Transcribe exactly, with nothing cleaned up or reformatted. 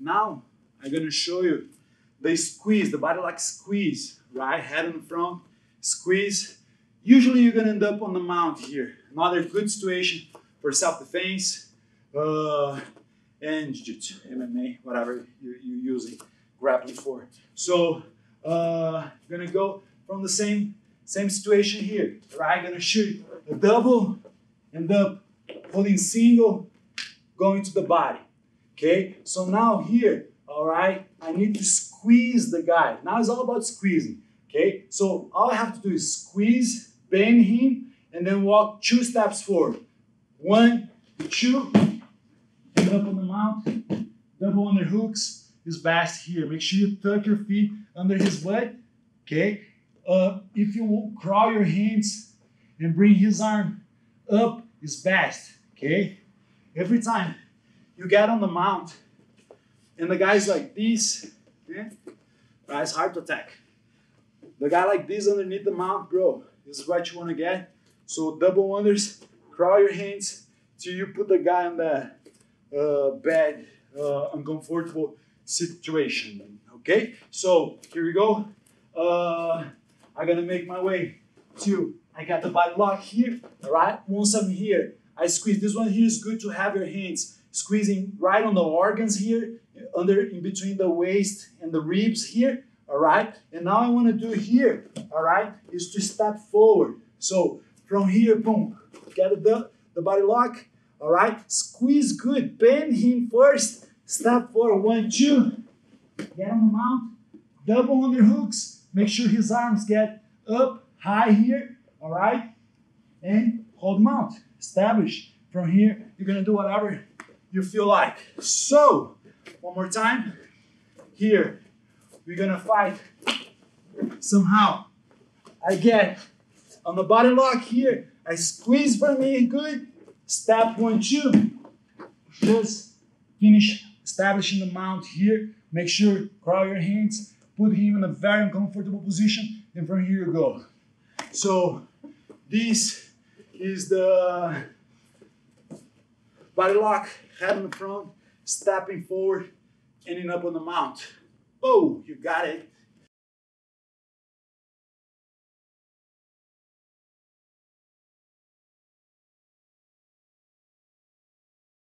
Now I'm gonna show you the squeeze, the body lock squeeze, right? Head in front, squeeze. Usually you're gonna end up on the mount here. Another good situation for self-defense uh, and jiu-jitsu, M M A, whatever you're, you're using grappling for. So uh, gonna go from the same same situation here, right? Gonna shoot a double, end up holding single, going to the body. Okay, so now here, all right, I need to squeeze the guy. Now it's all about squeezing. Okay, so all I have to do is squeeze, bend him, and then walk two steps forward. One, two, end up on the mount, double under hooks is best here. Make sure you tuck your feet under his butt. Okay, uh, if you will crawl your hands and bring his arm up is best. Okay, every time you get on the mount and the guy's like this, yeah, right, it's hard to attack. The guy like this underneath the mount, bro, this is what you want to get. So double unders, crawl your hands till you put the guy on the uh, bad, uh, uncomfortable situation. Okay, so here we go. Uh, I'm gonna make my way to, I got the body lock here, all right? Once I'm here, I squeeze. This one here is good to have your hands squeezing right on the organs here, under, in between the waist and the ribs here, all right? And now I wanna do here, all right, is to step forward. So from here, boom, get the, the body lock, all right? Squeeze good, bend him first, step forward, one, two, get on the mount, double under hooks, make sure his arms get up high here, all right? And hold mount, establish. From here, you're gonna do whatever you feel like. So, one more time. Here, we're gonna fight. Somehow, I get on the body lock here, I squeeze from me good, step one, two. Just finish establishing the mount here. Make sure, crawl your hands, put him in a very uncomfortable position, and from here you go. So, this is the body lock, head in the front, stepping forward, ending up on the mount. Oh, you got it.